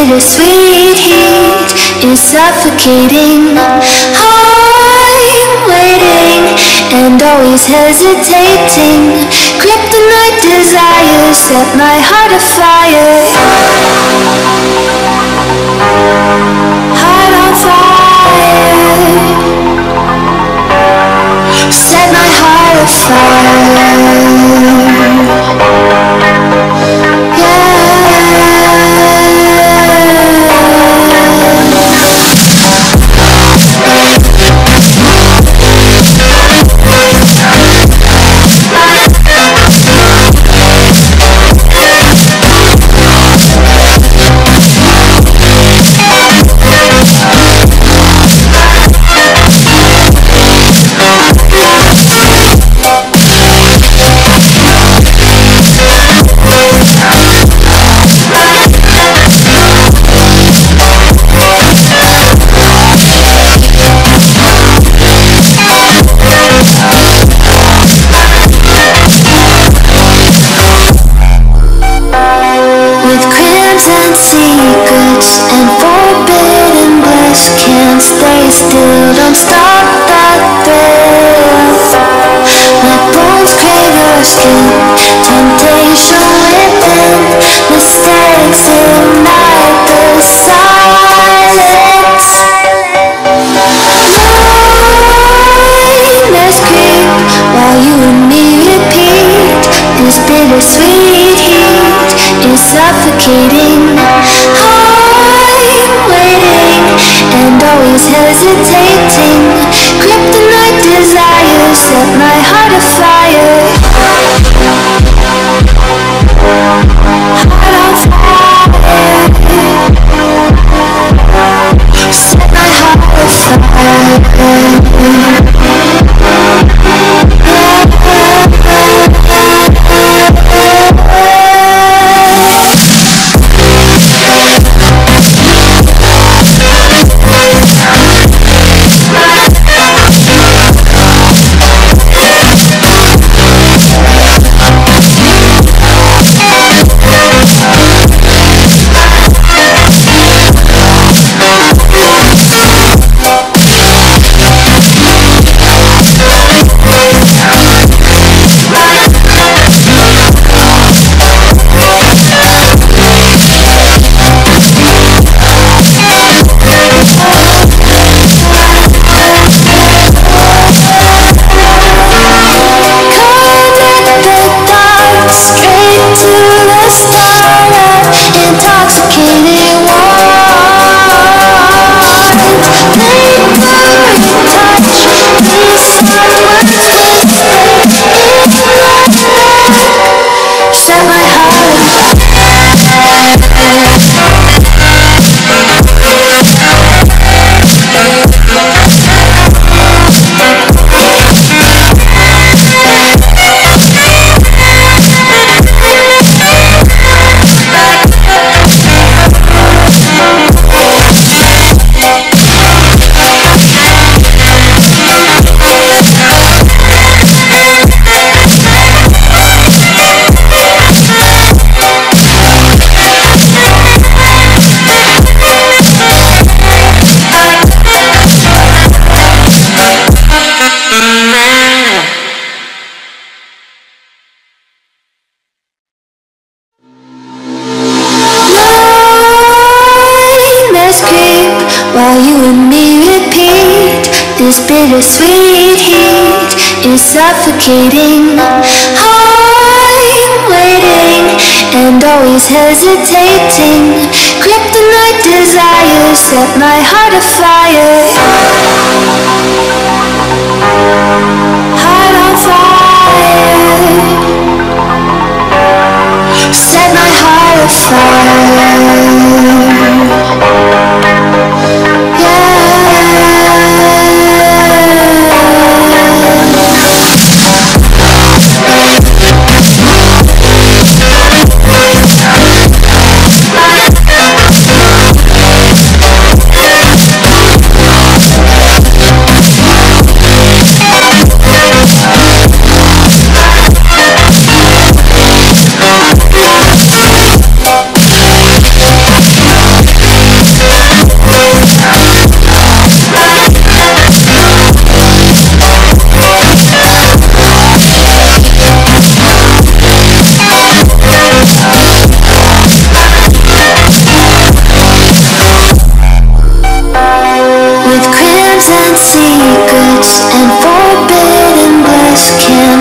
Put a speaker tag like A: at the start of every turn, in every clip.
A: bittersweet heat is suffocating. I'm waiting and always hesitating. Kryptonite desires set my heart afire. Heart on fire. Set my heart afire. Secrets and forbidden bliss, can't stay still, don't stop that thrill. My bones crave your skin, temptation within, mistakes ignite the silence. Nightmares creep while you and me repeat. This bittersweet heat is suffocating. And always hesitating. Kryptonite desires set my heart afire. Heart on fire. Set my heart afire. While you and me repeat, this bittersweet heat is suffocating. I'm waiting and always hesitating. Kryptonite desires set my heart afire. Heart on fire. Set my heart afire.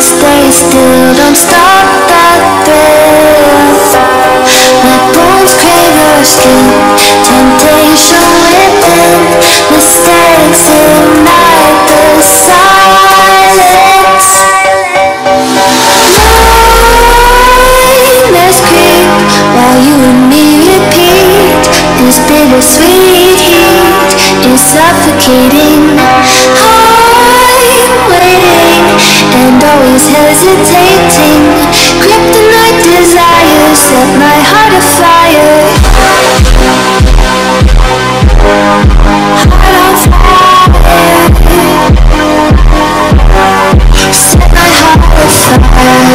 A: can't stay still, don't stop the thrill. My bones crave your skin, temptation within, mistakes ignite the silence. Nightmares creep while you and me repeat. This bittersweet heat is suffocating. I'm waiting and always hesitating. Kryptonite desires set my heart afire. Heart on fire. Set my heart afire.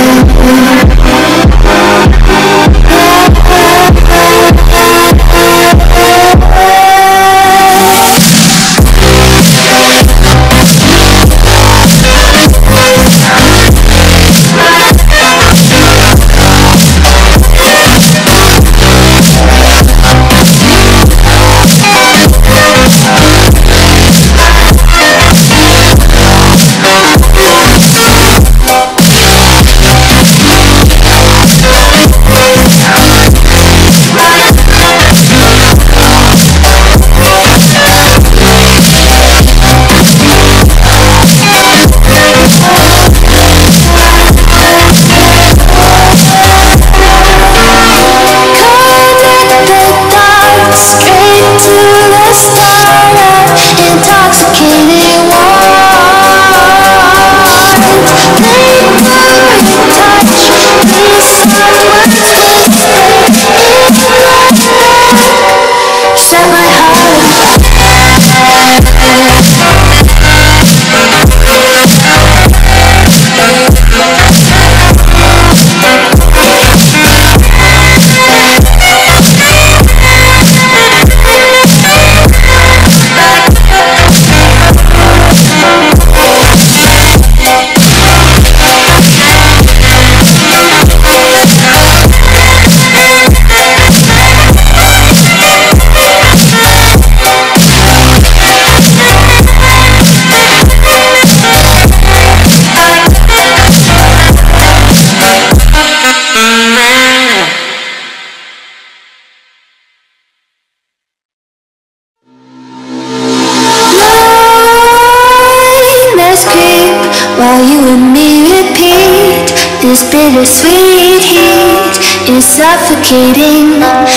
A: This bittersweet heat is suffocating.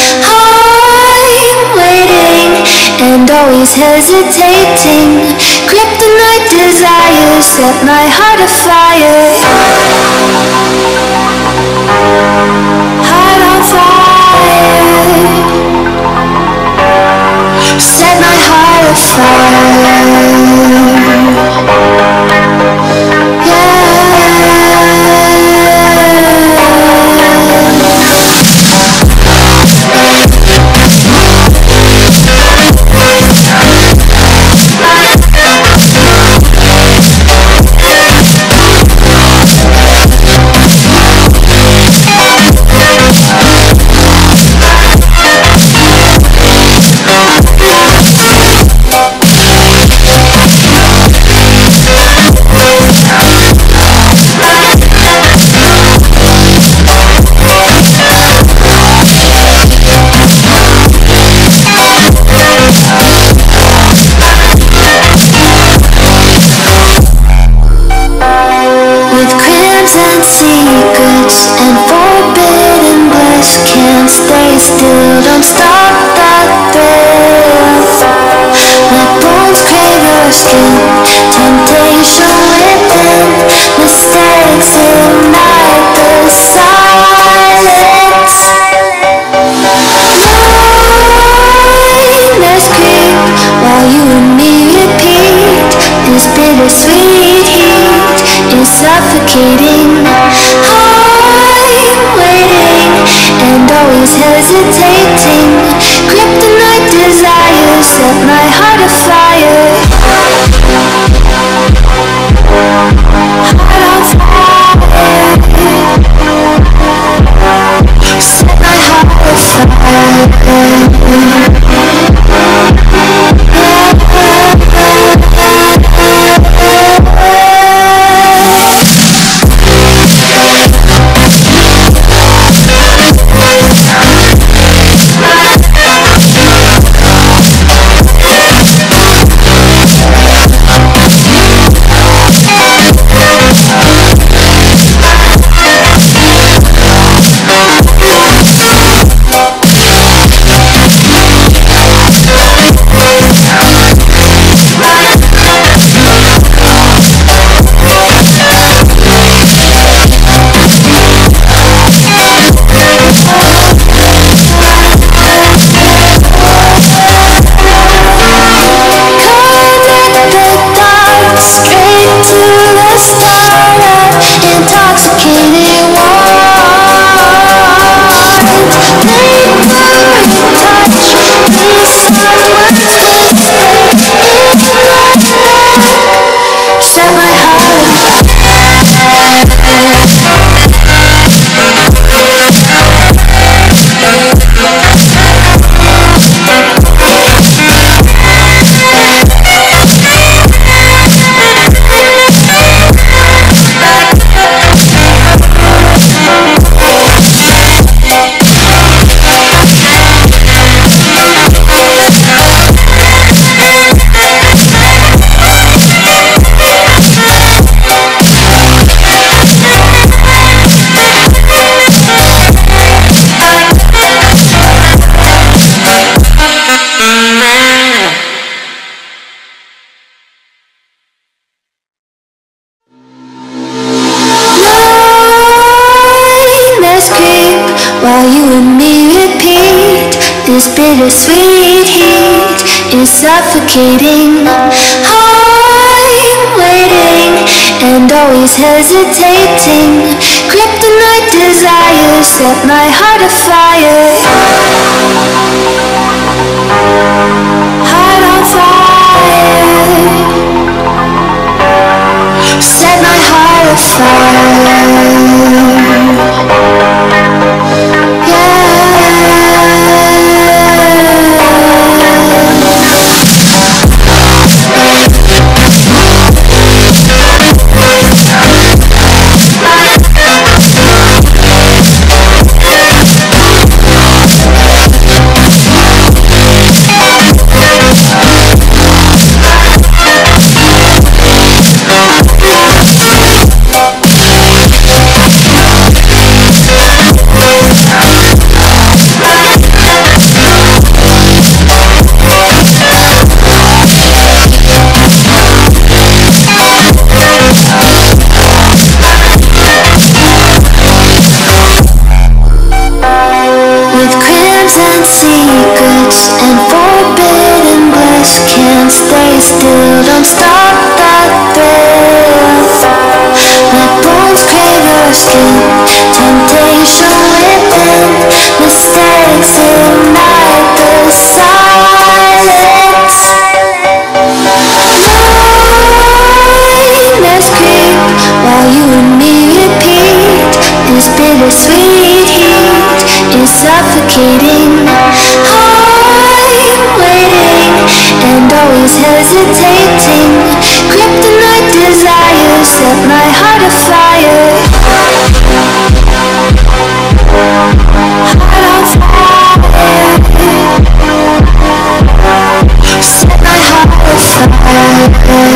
A: I'm waiting and always hesitating. Kryptonite desires set my heart afire. Heart on fire. Set my heart afire. Secrets and forbidden bliss, can't stay still, don't stop the thrill. My bones crave your skin, temptation within, mistakes ignite the silence. Nightmares creep while you and me repeat. This bittersweet heat is suffocating. I'm waiting and always hesitating. Kryptonite desires set my heart afire. Heart on fire. Set my heart afire. This bittersweet heat is suffocating. I'm waiting and always hesitating. Kryptonite desires set my heart afire. Heart on fire. Set my heart afire. Secrets and forbidden bliss, can't stay still, don't stop that thrill. My bones crave your skin, temptation within, mistakes ignite the silence. Nightmares creep while you and me repeat. This bittersweet heat is suffocating. And always hesitating. Kryptonite desires set my heart afire. Heart on fire. Set my heart afire.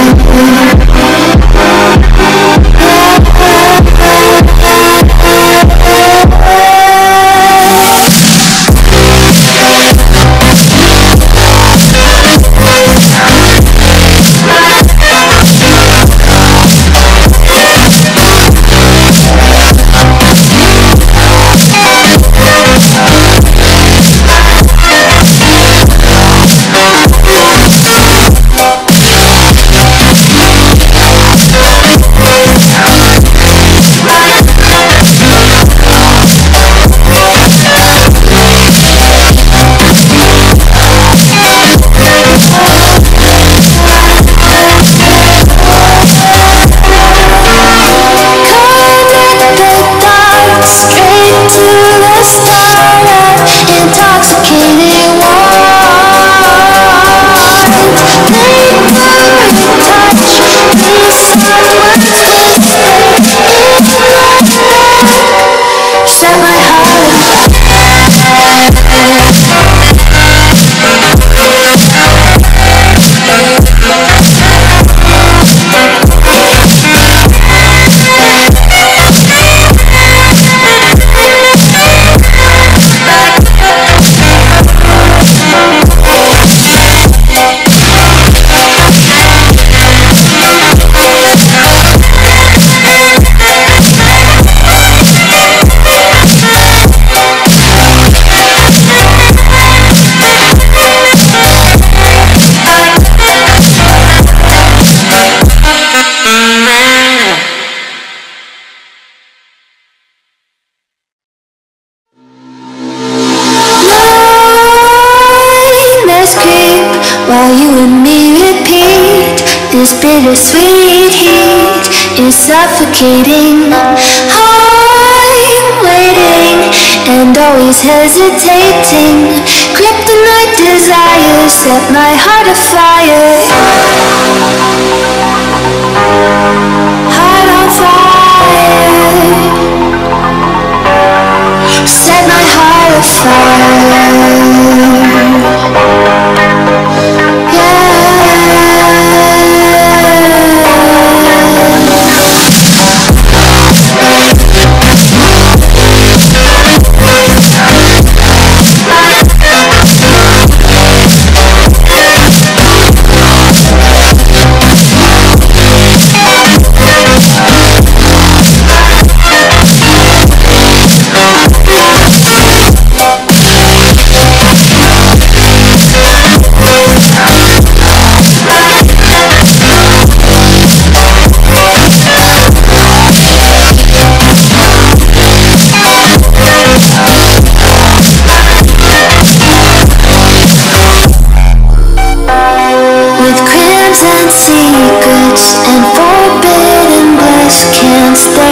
A: While you and me repeat, this bittersweet heat is suffocating. I'm waiting and always hesitating. Kryptonite desires set my heart afire. Heart on fire. Set my heart afire.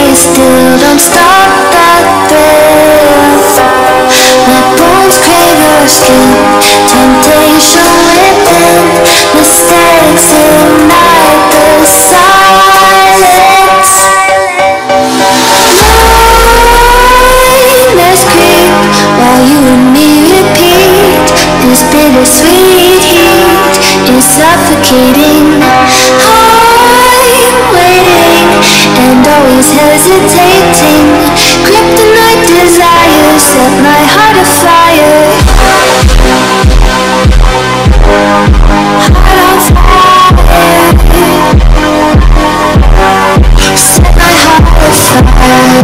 A: stay still, don't stop that thrill. My bones crave your skin, temptation within, mistakes ignite the silence. Nightmares creep while you and me repeat. This bittersweet heat is suffocating. I'm waiting and always hesitating. Kryptonite desires set my heart afire. Heart on fire. Set my heart afire.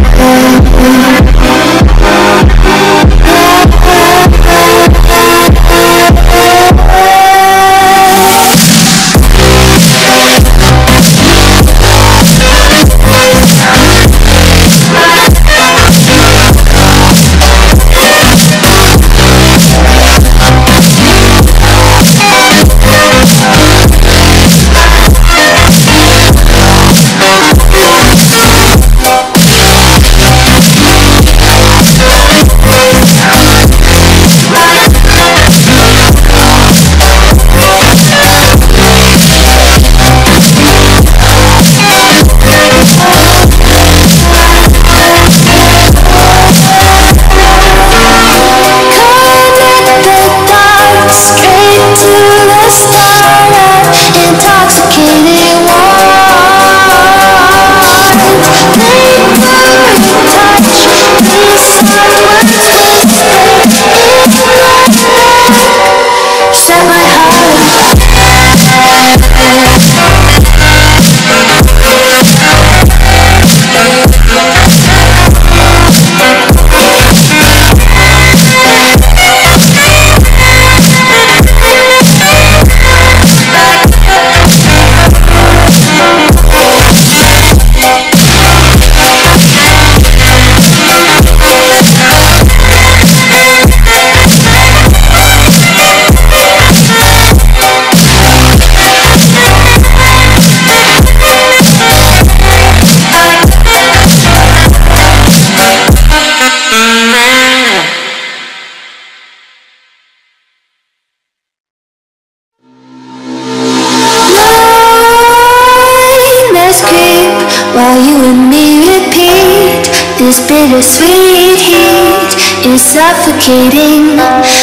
A: While you and me repeat, this bittersweet heat is suffocating.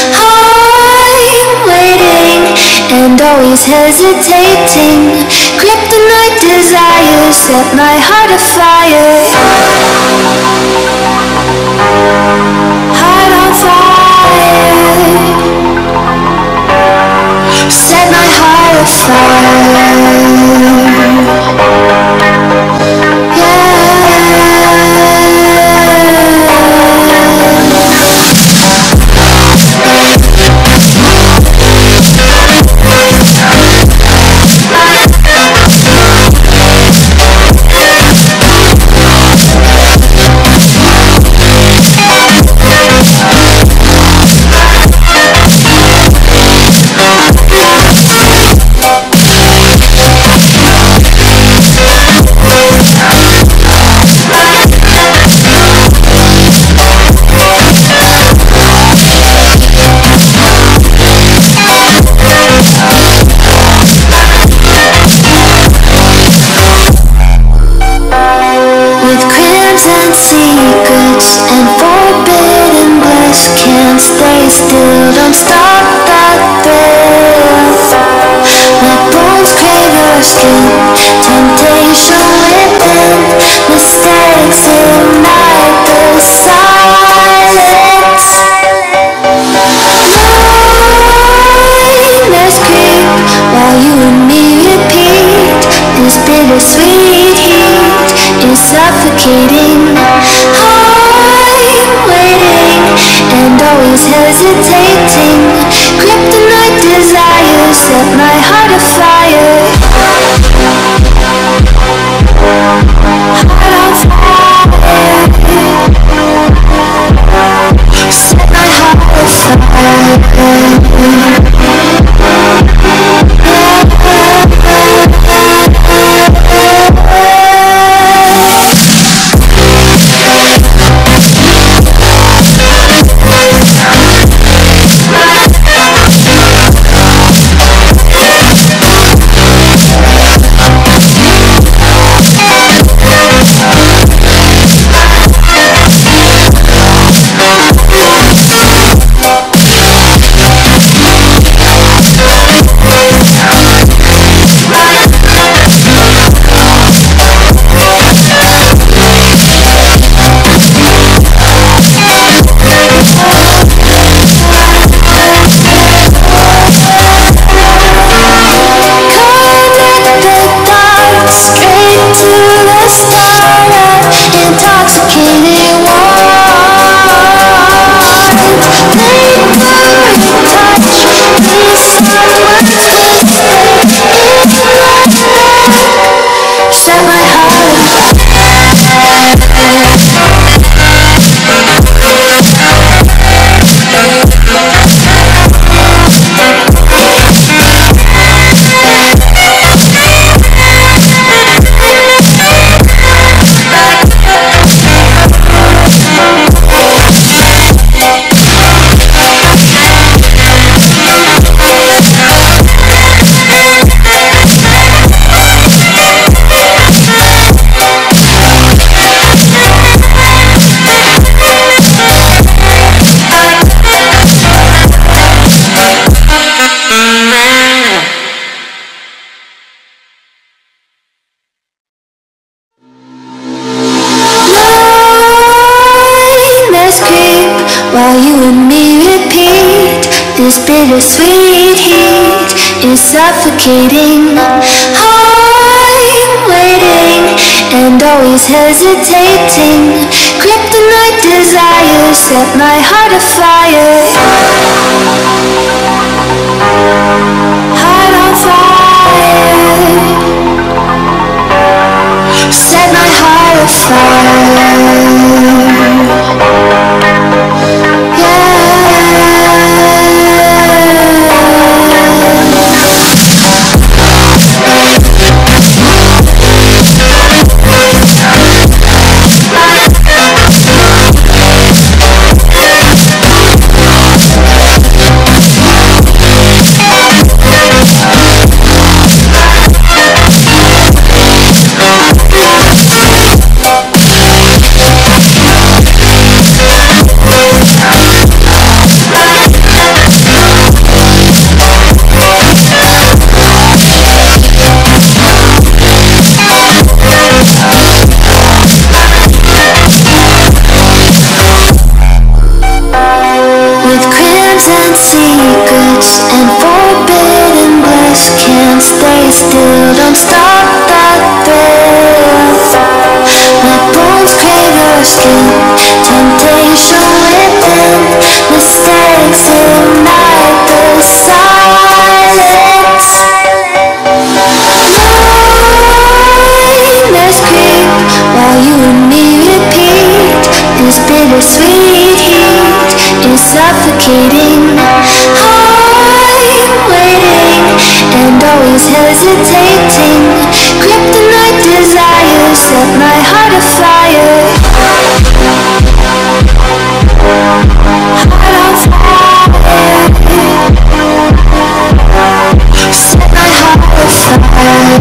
A: I'm waiting and always hesitating. Kryptonite desires set my heart afire. Heart on fire. Set my heart afire. Secrets and forbidden bliss, can't stay still, don't stop that thrill. My bones crave your skin, temptation within, mistakes ignite the silence. Nightmares creep while you and me repeat, this bittersweet heat is suffocating. I'm waiting and always hesitating. Kryptonite desires set my heart afire. Heart on fire. Set my heart afire. bittersweet heat is suffocating. I'm waiting and always hesitating. Kryptonite desires set my heart afire. Heart on fire. Set my heart afire. Secrets and forbidden bliss, can't stay still, don't stop that thrill. My bones crave your skin, temptation within, mistakes ignite the silence. Nightmares creep while you and me repeat. This bittersweet heat is suffocating. Always hesitating. Kryptonite desires set my heart afire. Heart on fire. Set my heart afire.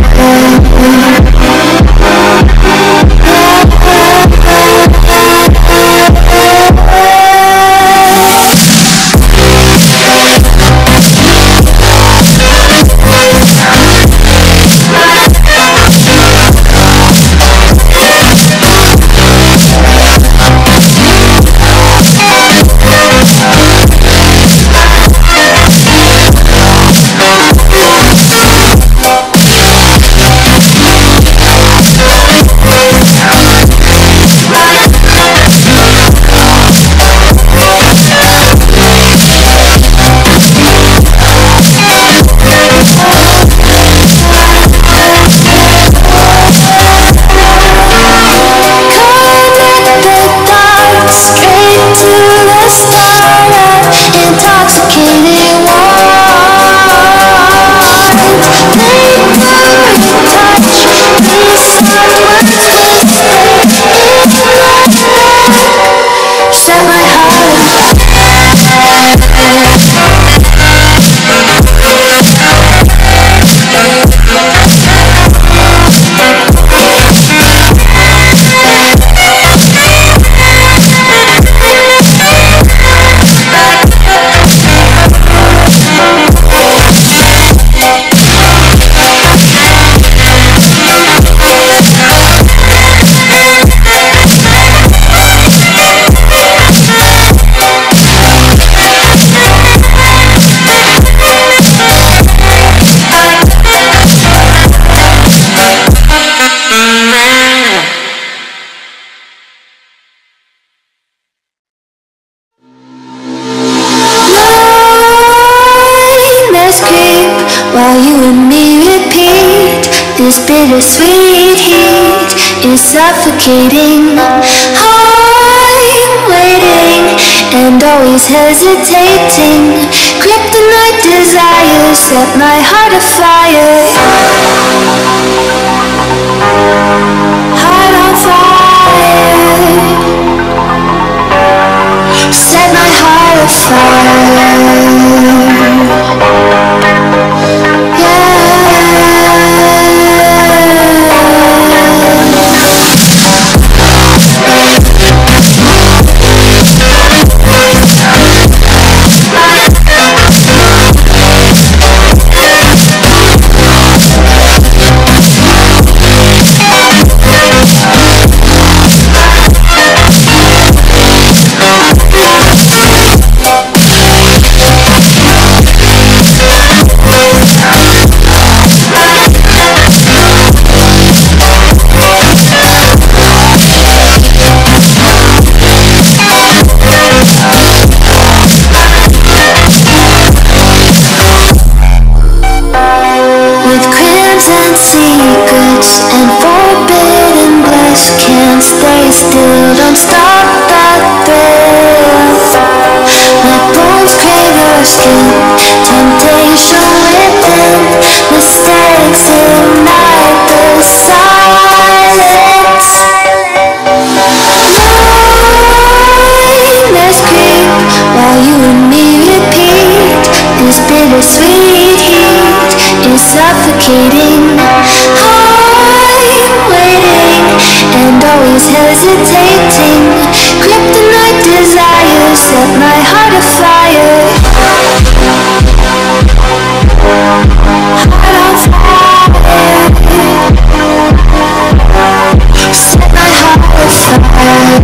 A: While you and me repeat, this bittersweet heat is suffocating. I'm waiting and always hesitating. Kryptonite desires set my heart afire. Heart on fire. Set my heart afire. don't stop the thrill. My bones crave your skin, temptation within. Mistakes ignite the silence. Nightmares creep while you and me repeat. This bittersweet heat is suffocating. I'm waiting and always hesitating. Kryptonite desires set my heart afire. Heart on fire. Set my heart afire.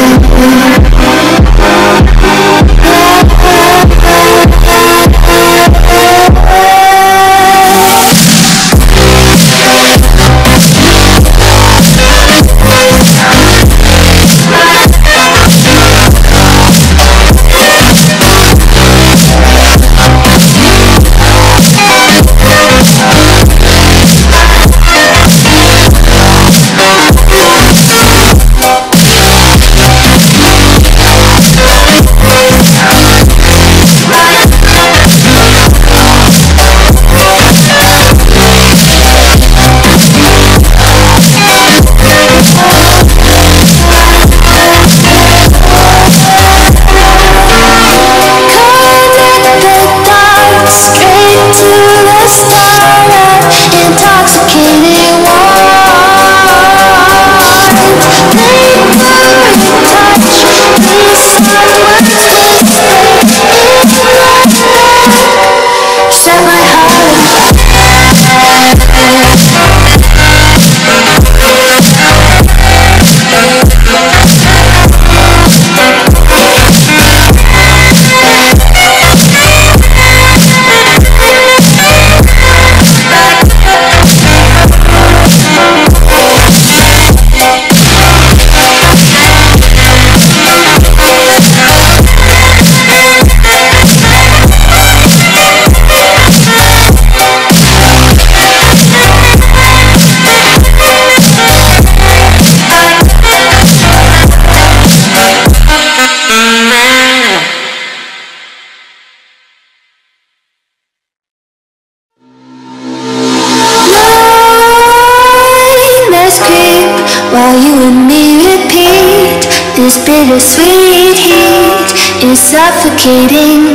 A: While you and me repeat, this bittersweet heat is suffocating.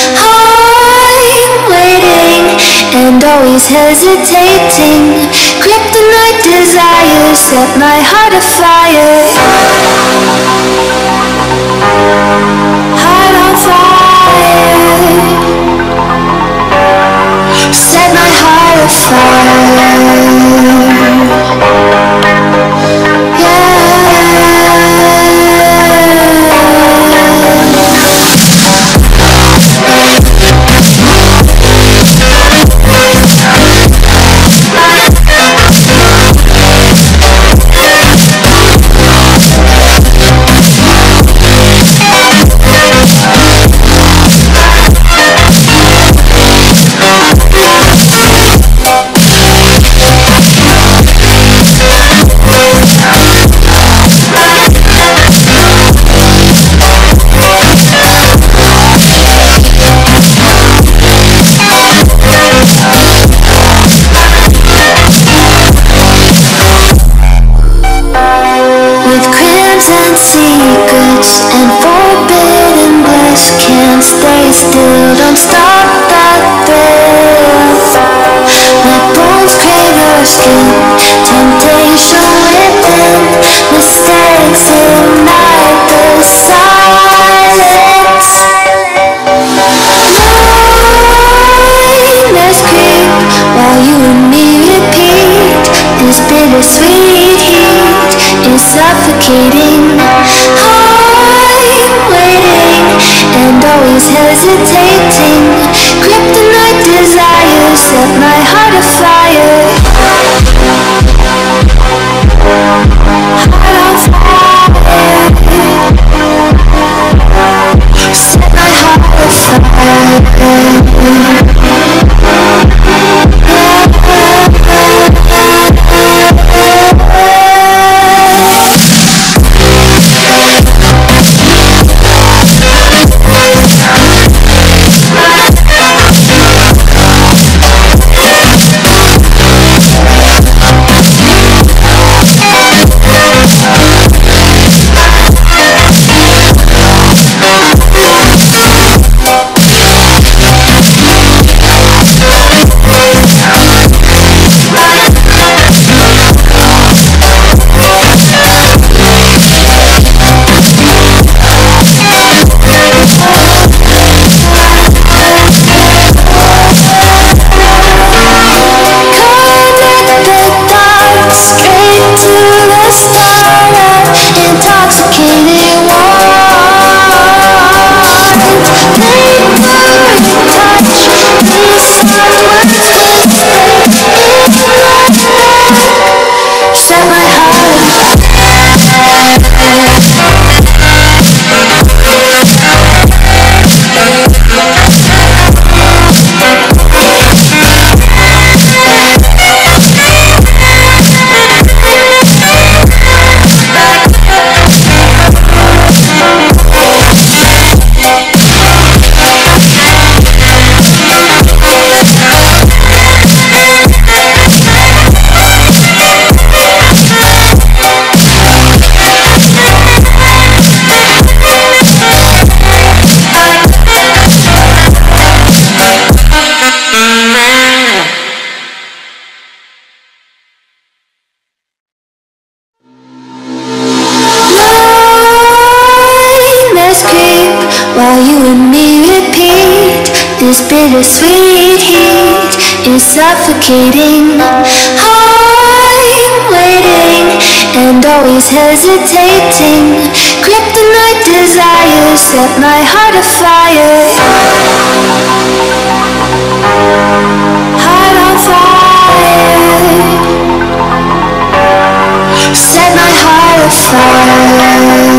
A: I'm waiting and always hesitating. Kryptonite desires set my heart afire. Heart on fire. Set my heart afire. Secrets and forbidden bliss, can't stay still, don't stop the thrill. My bones crave your skin, temptation within. Mistakes ignite the silence. Nightmares creep while you and me repeat. This bittersweet heat is suffocating. I'm waiting and always hesitating. Kryptonite desires set my heart afire. Heart on fire. Set my heart afire. This bittersweet heat is suffocating. I'm waiting and always hesitating. Kryptonite desires set my heart afire. Heart on fire. Set my heart afire.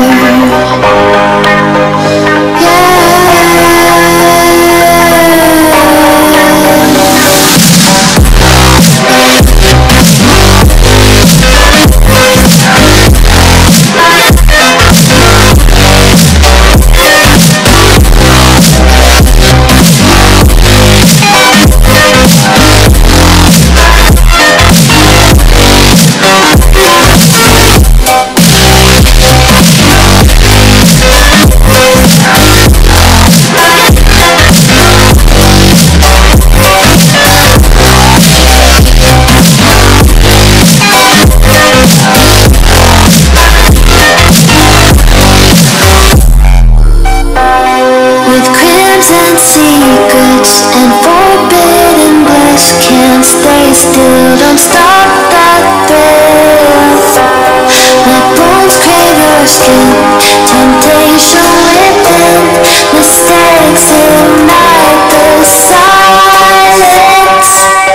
A: Secrets and forbidden bliss, can't stay still, don't stop that thrill. My bones crave your skin, temptation within, mistakes ignite the silence.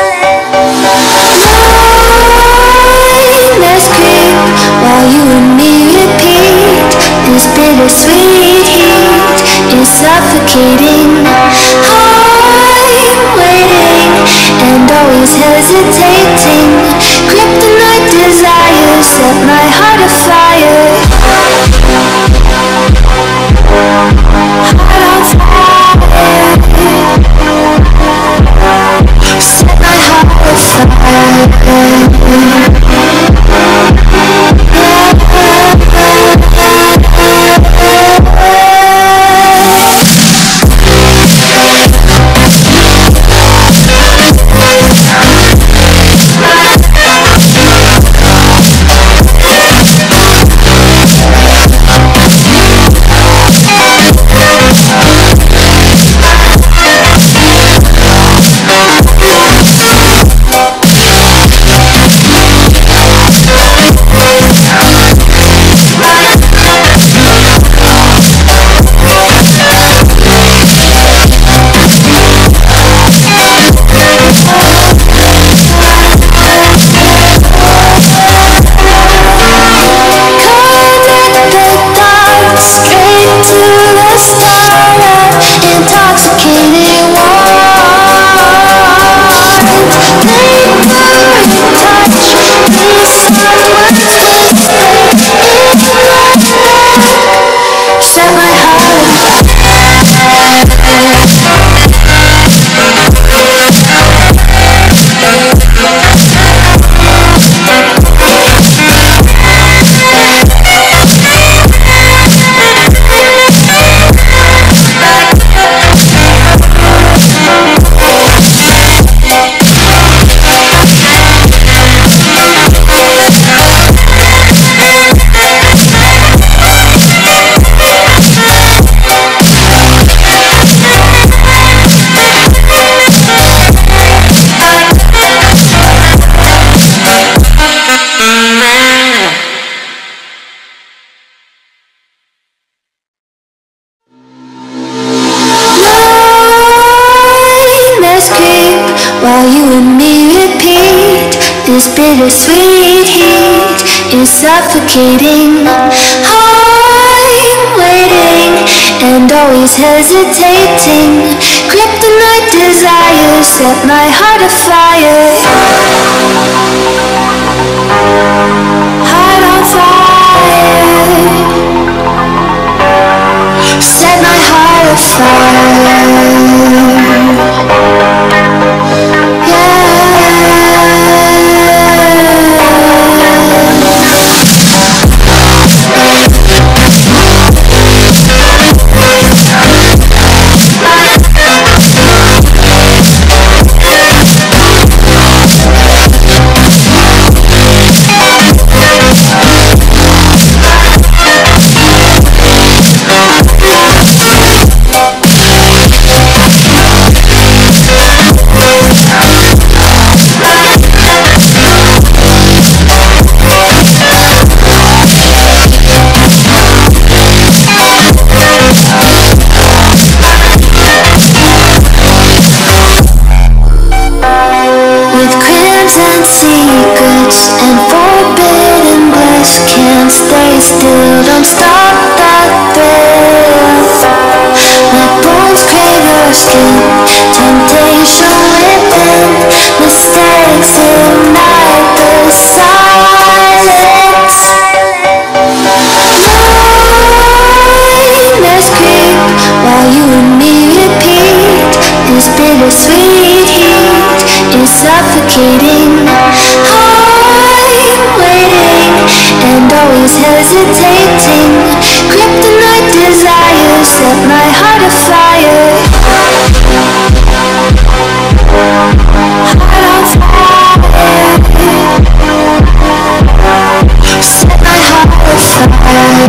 A: Nightmares creep while you and me repeat. This bittersweet heat is suffocating. And always hesitating. Kryptonite desires set my heart afire. Heart on fire. Set my heart afire. While you and me repeat, this bittersweet heat is suffocating. I'm waiting and always hesitating. Kryptonite desires set my heart afire. Heart on fire. Set my heart afire. don't stop the thrill. My bones crave your skin, temptation within, mistakes ignite the silence. Nightmares creep while you and me repeat. This bittersweet heat is suffocating. I'm waiting and always hesitating. Kryptonite desires set my heart afire. Heart on fire. Set my heart afire.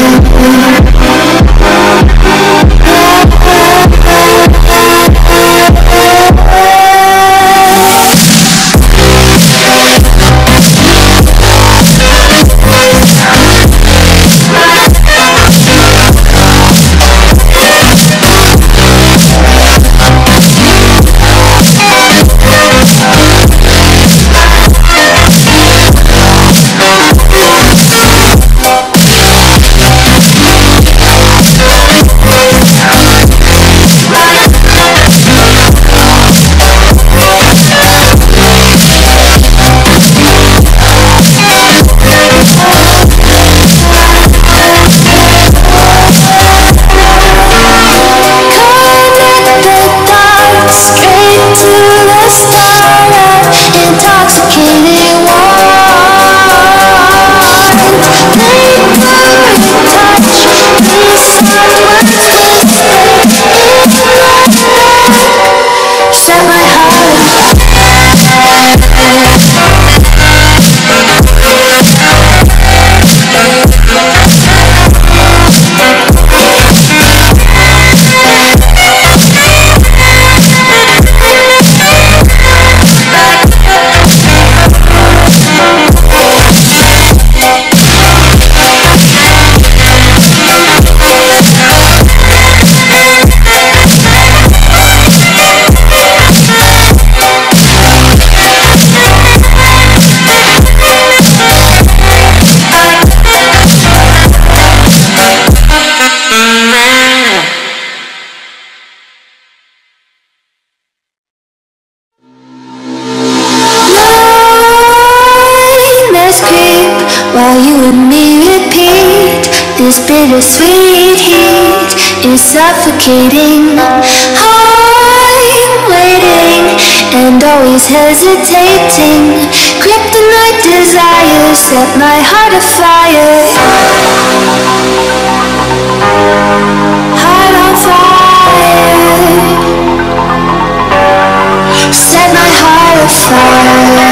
A: While you and me repeat, this bittersweet heat is suffocating. I'm waiting and always hesitating. Kryptonite desires set my heart afire. Heart on fire. Set my heart afire.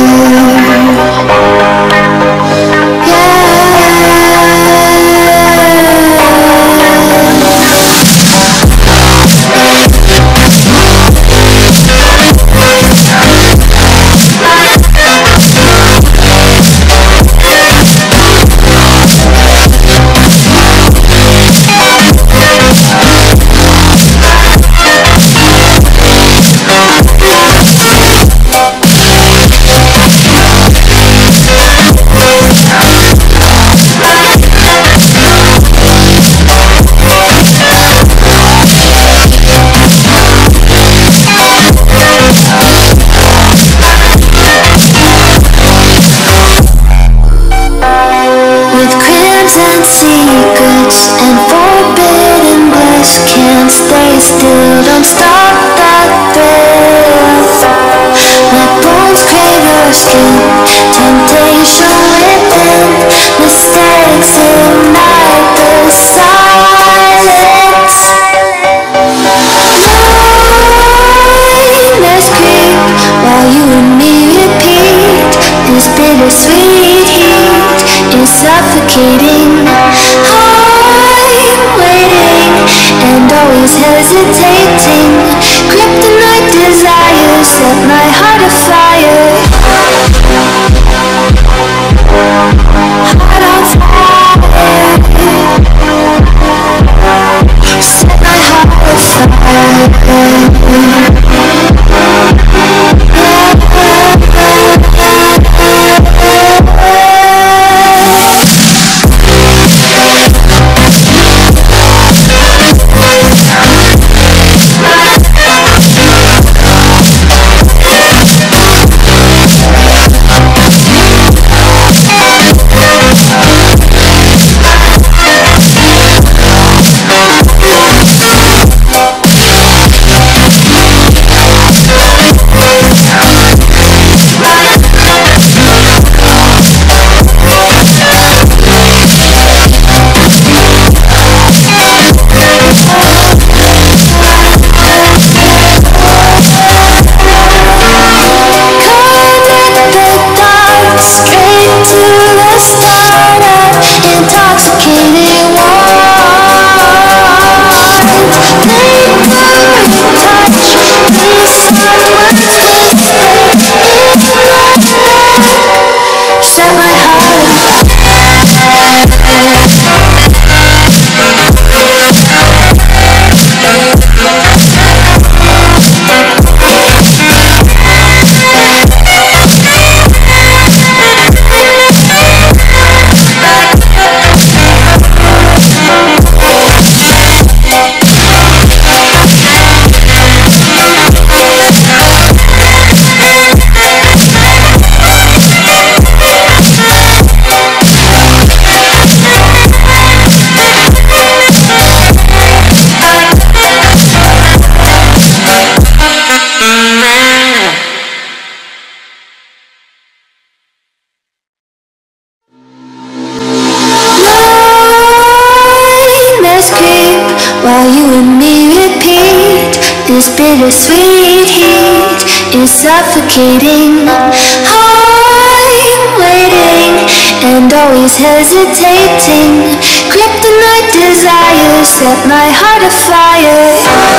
A: Secrets and forbidden bliss, can't stay still, don't stop the thrill. My bones crave your skin, temptation within, mistakes ignite the silence. Nightmares creep while you and me repeat, this bittersweet heat is suffocating. I'm waiting and always hesitating. Kryptonite desires set my heart afire. Heart on fire. Set my heart afire. bittersweet heat is suffocating. I'm waiting and always hesitating. Kryptonite desires set my heart afire.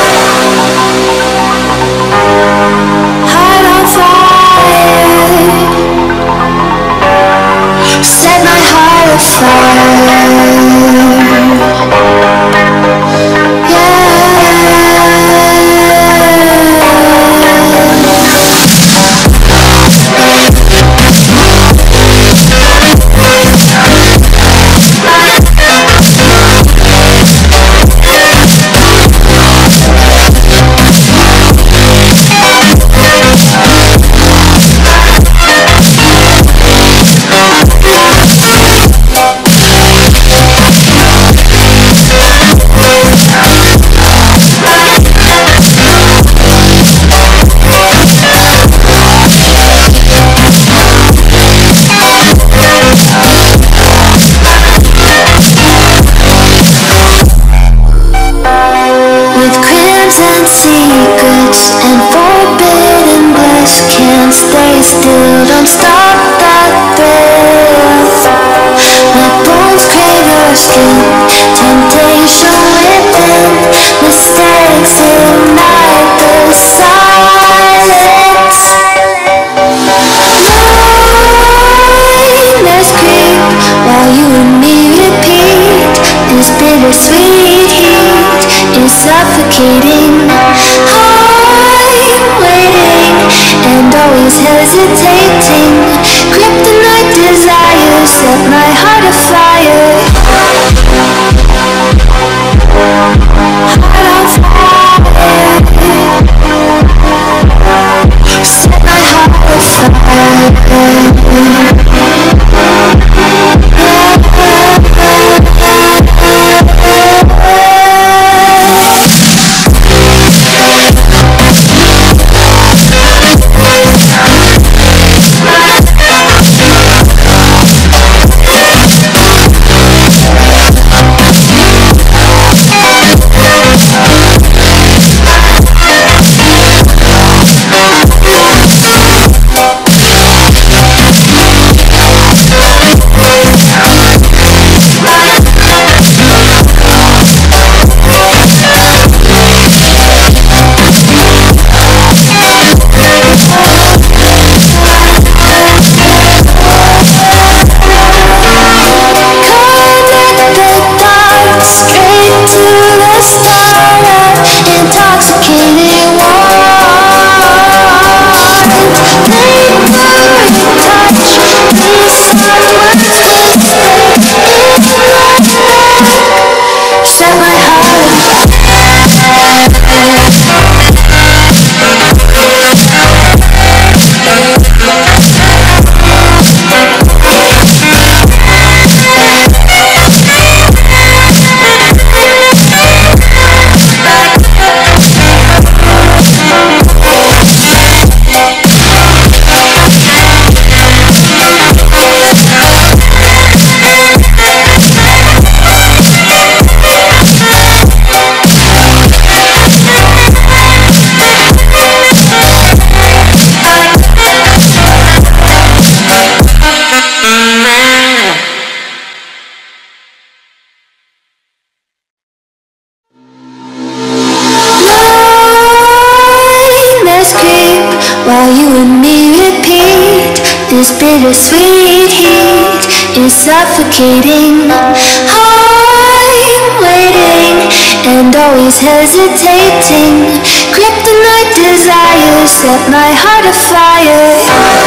A: Heart on fire. Set my heart afire. Secrets and forbidden bliss, can't stay still, don't stop that thrill. My bones crave your skin, temptation within, mistakes ignite the silence. Nightmares creep while you and me repeat. This bittersweet heat is suffocating. And always hesitating. Kryptonite desires set my heart afire. Heart on fire. Set my heart afire. While you and me repeat, this bittersweet heat is suffocating. I'm waiting and always hesitating. Kryptonite desires set my heart afire.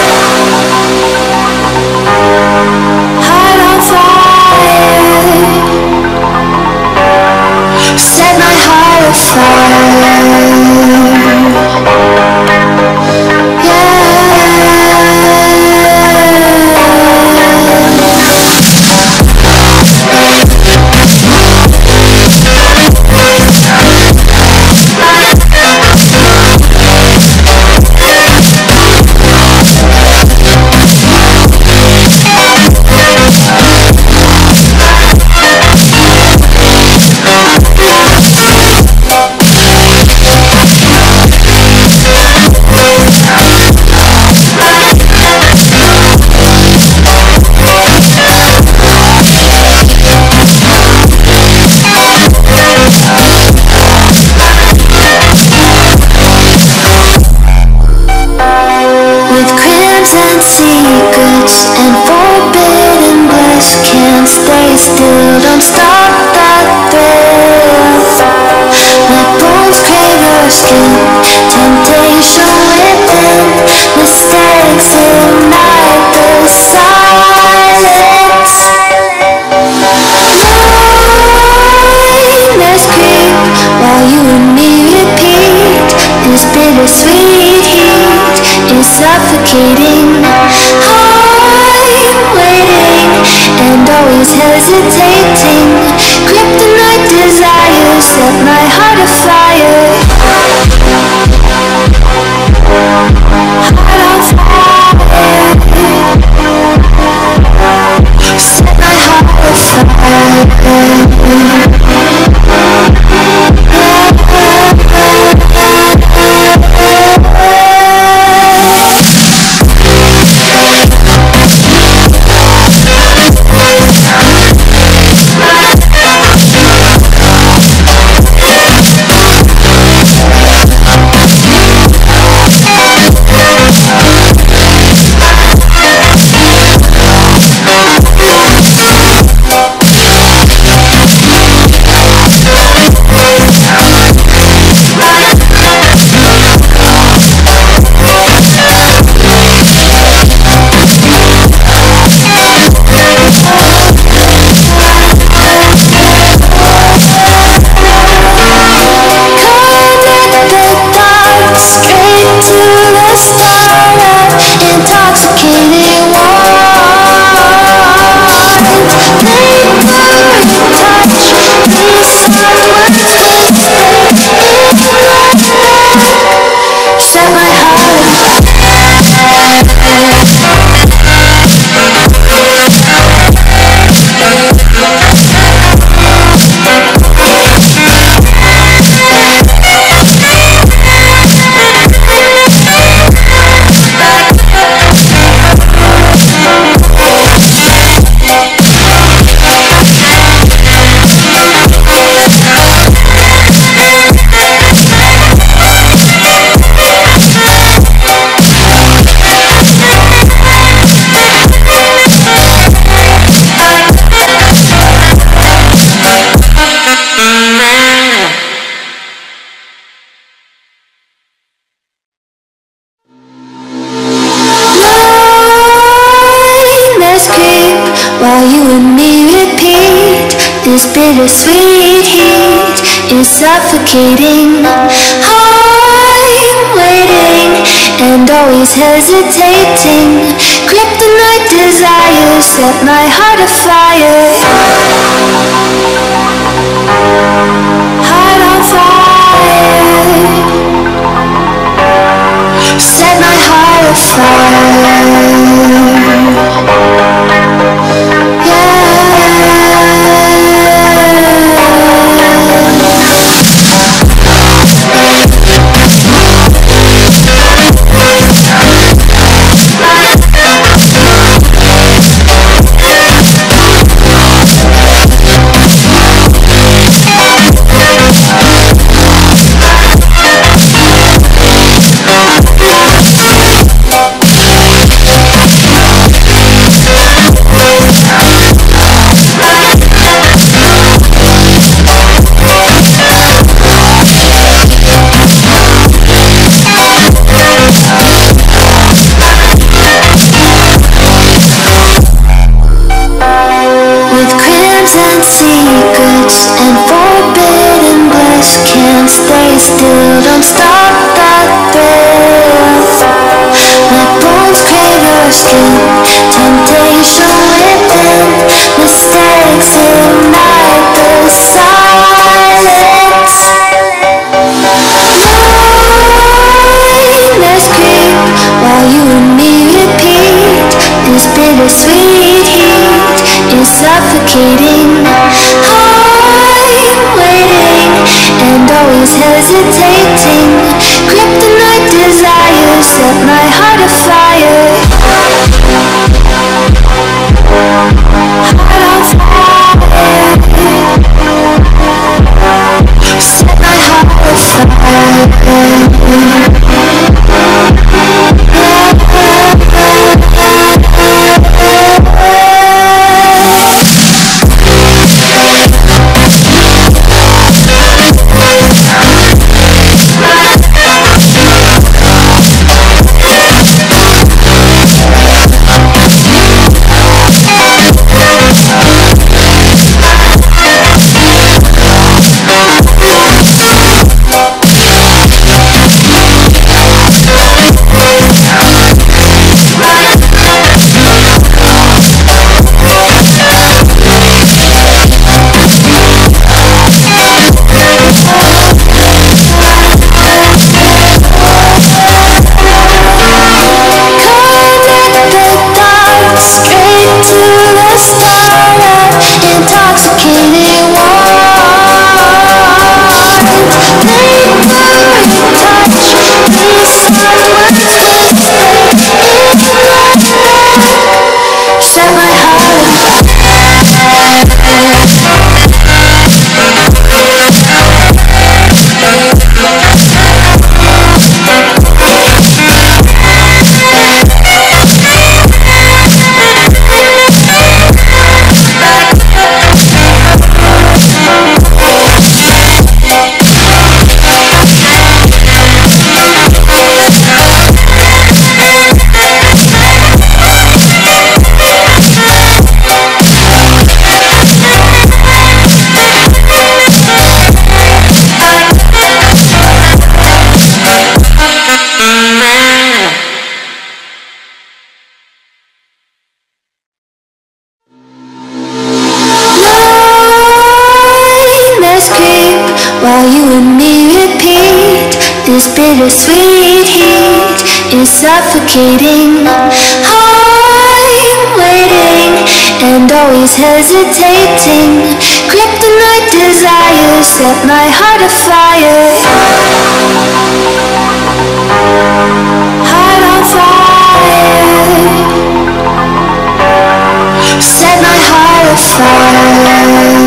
A: Heart on fire. Set my heart afire. still, don't stop that thrill. My bones crave your skin, temptation within, mistakes ignite the silence. Nightmares creep while you and me repeat. This bittersweet heat is suffocating. I'm waiting and always hesitating. Kryptonite desires set my heart afire. Heart on fire. Set my heart afire. While you and me repeat, this bittersweet heat is suffocating. I'm waiting and always hesitating. Kryptonite desires set my heart afire. Heart on fire. Set my heart afire. Secrets and forbidden bliss, can't stay still, don't stop that thrill. My bones crave your skin, temptation within, mistakes ignite the silence. Nightmares creep while you and me repeat, this bittersweet heat is suffocating. I'm waiting and always hesitating. Kryptonite desires set my heart afire. Heart on fire. Set my heart afire. while you and me repeat. This bittersweet heat is suffocating. I'm waiting and always hesitating. Kryptonite desires set my heart afire. Heart on fire. Set my heart afire.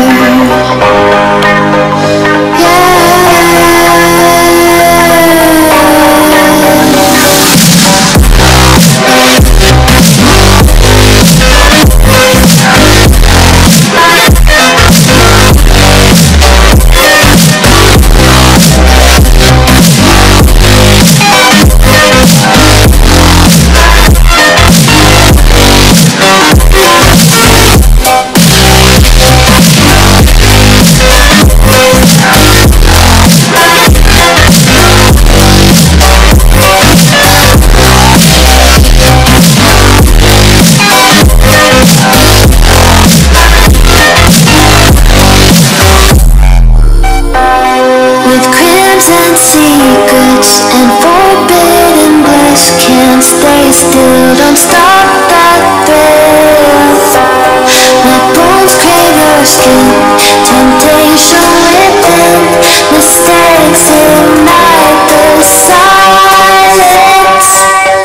A: Secrets and forbidden bliss, can't stay still, don't stop that thrill. My bones crave your skin, temptation within, mistakes ignite the silence.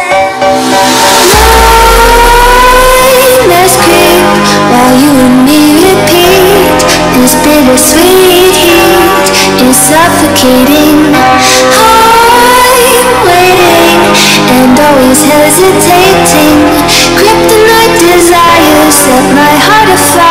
A: Nightmares creep while you and me repeat. This bittersweet heat is suffocating. And always hesitating. Kryptonite desires set my heart afire.